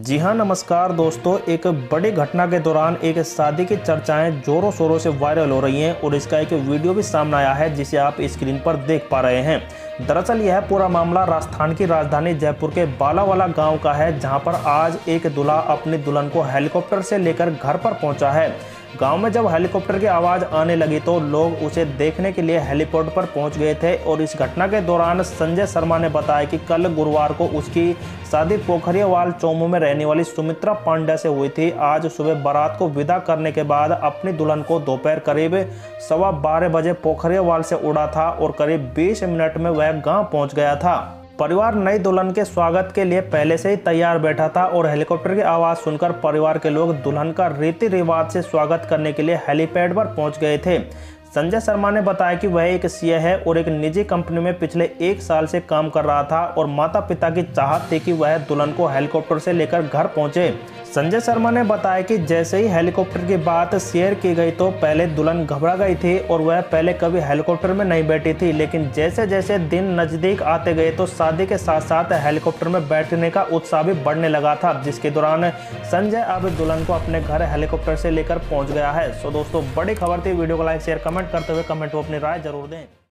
जी हाँ, नमस्कार दोस्तों। एक बड़ी घटना के दौरान एक शादी की चर्चाएं जोरों शोरों से वायरल हो रही हैं और इसका एक वीडियो भी सामने आया है जिसे आप स्क्रीन पर देख पा रहे हैं। दरअसल यह पूरा मामला राजस्थान की राजधानी जयपुर के बालावाला गांव का है, जहां पर आज एक दूल्हा अपनी दुल्हन को हेलीकॉप्टर से लेकर घर पर पहुंचा है। गांव में जब हेलीकॉप्टर की आवाज़ आने लगी तो लोग उसे देखने के लिए हेलीपोर्ट पर पहुंच गए थे और इस घटना के दौरान संजय शर्मा ने बताया कि कल गुरुवार को उसकी शादी पोखरियावाल चौमू में रहने वाली सुमित्रा पांड्या से हुई थी। आज सुबह बारात को विदा करने के बाद अपनी दुल्हन को दोपहर करीब 12:15 बजे पोखरियावाल से उड़ा था और करीब 20 मिनट में वह गाँव पहुँच गया था। परिवार नई दुल्हन के स्वागत के लिए पहले से ही तैयार बैठा था और हेलीकॉप्टर की आवाज़ सुनकर परिवार के लोग दुल्हन का रीति रिवाज से स्वागत करने के लिए हेलीपैड पर पहुंच गए थे। संजय शर्मा ने बताया कि वह एक सीए है और एक निजी कंपनी में पिछले 1 साल से काम कर रहा था और माता पिता की चाहत थी कि वह दुल्हन को हेलीकॉप्टर से लेकर घर पहुंचे। संजय शर्मा ने बताया कि जैसे ही हेलीकॉप्टर की बात शेयर की गई तो पहले दुल्हन घबरा गई थी और वह पहले कभी हेलीकॉप्टर में नहीं बैठी थी, लेकिन जैसे जैसे दिन नज़दीक आते गए तो शादी के साथ साथ हेलीकॉप्टर में बैठने का उत्साह भी बढ़ने लगा था, जिसके दौरान संजय अब दुल्हन को अपने घर हेलीकॉप्टर से लेकर पहुंच गया है। सो दोस्तों, बड़ी खबर थी। वीडियो को लाइक शेयर कमेंट करते हुए कमेंट में अपनी राय जरूर दें।